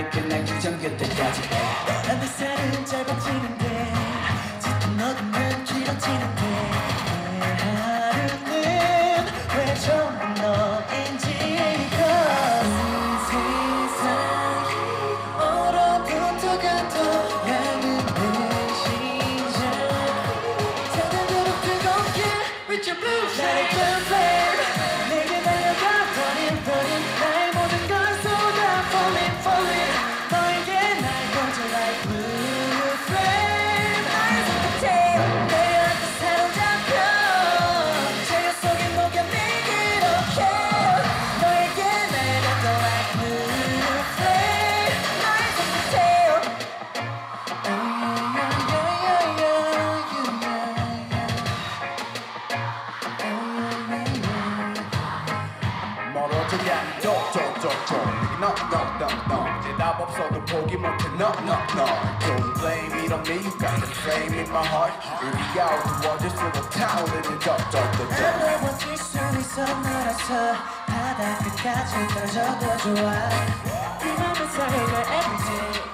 말이 끝난 규정 그때까지 내 살은 짧아지는데 짙은 어둠은 길어지는데 내 하루는 왜 전부 너인지 세상이 얼어붙어가도 나는 내 심장 사랑으로 뜨겁게 With your blue shine 내게 달려가 버린 나의 모든 걸 쏟아 falling 너에게 날 던져 like blue flame 나의 손끝에 내한테 사로잡혀 제가 속에 녹여 미끄럽게 너에게 날 던져 like blue flame 나의 손끝에 멀어져야 너 대답 없어도 포기 못해 no Don't blame it on me You got the flame in my heart 우리가 어두워질수록 타오르는 날 버틸 수 있어 너라서 바다 끝까지 떨어져도 좋아 네 맘을 설레 everyday